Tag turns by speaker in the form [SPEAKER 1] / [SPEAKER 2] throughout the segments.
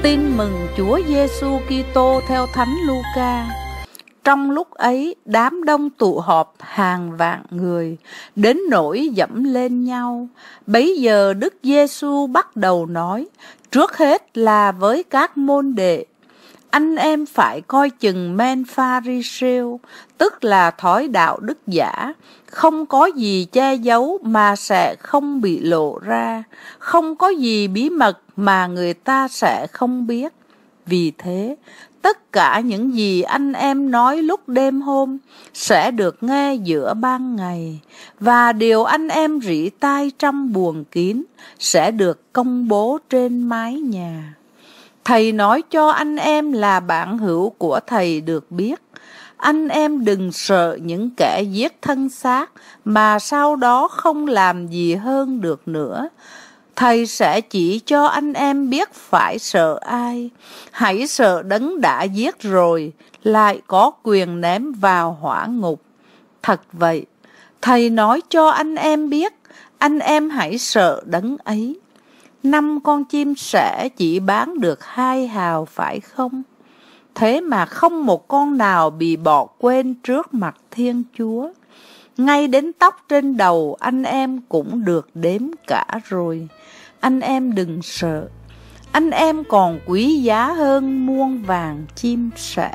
[SPEAKER 1] Tin mừng Chúa Giêsu Kitô theo Thánh Luca. Trong lúc ấy, đám đông tụ họp hàng vạn người, đến nỗi dẫm lên nhau. Bấy giờ Đức Giêsu bắt đầu nói, trước hết là với các môn đệ: anh em phải coi chừng men Pha-ri-sêu, tức là thói đạo đức giả, không có gì che giấu mà sẽ không bị lộ ra, không có gì bí mật mà người ta sẽ không biết. Vì thế, tất cả những gì anh em nói lúc đêm hôm sẽ được nghe giữa ban ngày, và điều anh em rỉ tai trong buồng kín sẽ được công bố trên mái nhà. Thầy nói cho anh em là bạn hữu của thầy được biết. Anh em đừng sợ những kẻ giết thân xác mà sau đó không làm gì hơn được nữa. Thầy sẽ chỉ cho anh em biết phải sợ ai. Hãy sợ Đấng đã giết rồi, lại có quyền ném vào hỏa ngục. Thật vậy, thầy nói cho anh em biết, anh em hãy sợ Đấng ấy. 5 con chim sẻ chỉ bán được 2 hào phải không? Thế mà không một con nào bị bỏ quên trước mặt Thiên Chúa. Ngay đến tóc trên đầu anh em cũng được đếm cả rồi. Anh em đừng sợ. Anh em còn quý giá hơn muôn vàng chim sẻ.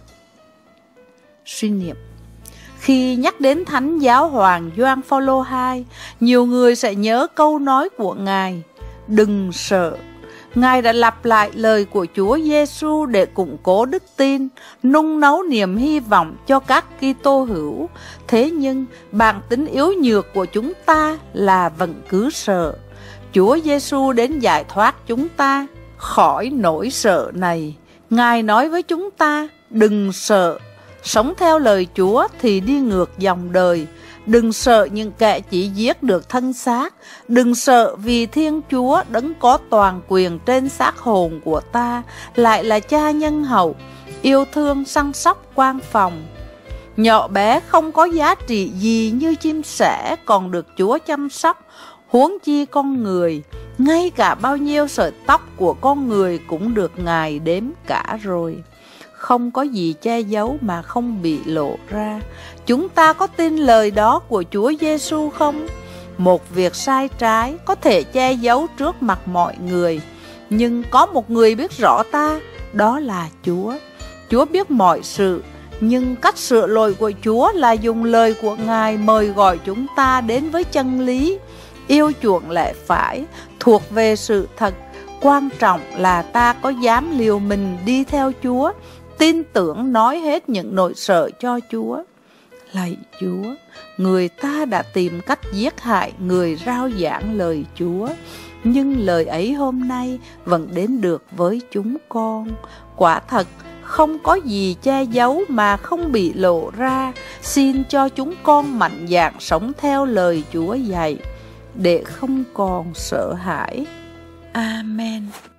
[SPEAKER 1] Suy niệm. Khi nhắc đến Thánh Giáo Hoàng Gioan Phaolô II, nhiều người sẽ nhớ câu nói của Ngài: đừng sợ. Ngài đã lặp lại lời của Chúa Giêsu để củng cố đức tin, nung nấu niềm hy vọng cho các Kitô hữu. Thế nhưng, bản tính yếu nhược của chúng ta là vẫn cứ sợ. Chúa Giêsu đến giải thoát chúng ta khỏi nỗi sợ này. Ngài nói với chúng ta: đừng sợ. Sống theo lời Chúa thì đi ngược dòng đời. Đừng sợ những kẻ chỉ giết được thân xác. Đừng sợ vì Thiên Chúa Đấng có toàn quyền trên xác hồn của ta, lại là Cha nhân hậu, yêu thương săn sóc quan phòng. Nhỏ bé không có giá trị gì như chim sẻ còn được Chúa chăm sóc, huống chi con người. Ngay cả bao nhiêu sợi tóc của con người cũng được Ngài đếm cả rồi. Không có gì che giấu mà không bị lộ ra. Chúng ta có tin lời đó của Chúa Giêsu không? Một việc sai trái có thể che giấu trước mặt mọi người, nhưng có một người biết rõ ta, đó là Chúa. Chúa biết mọi sự, nhưng cách sửa lỗi của Chúa là dùng lời của Ngài mời gọi chúng ta đến với chân lý, yêu chuộng lẽ phải, thuộc về sự thật. Quan trọng là ta có dám liều mình đi theo Chúa, tin tưởng nói hết những nỗi sợ cho Chúa. Lạy Chúa, người ta đã tìm cách giết hại người rao giảng lời Chúa, nhưng lời ấy hôm nay vẫn đến được với chúng con. Quả thật, không có gì che giấu mà không bị lộ ra. Xin cho chúng con mạnh dạn sống theo lời Chúa dạy, để không còn sợ hãi. Amen.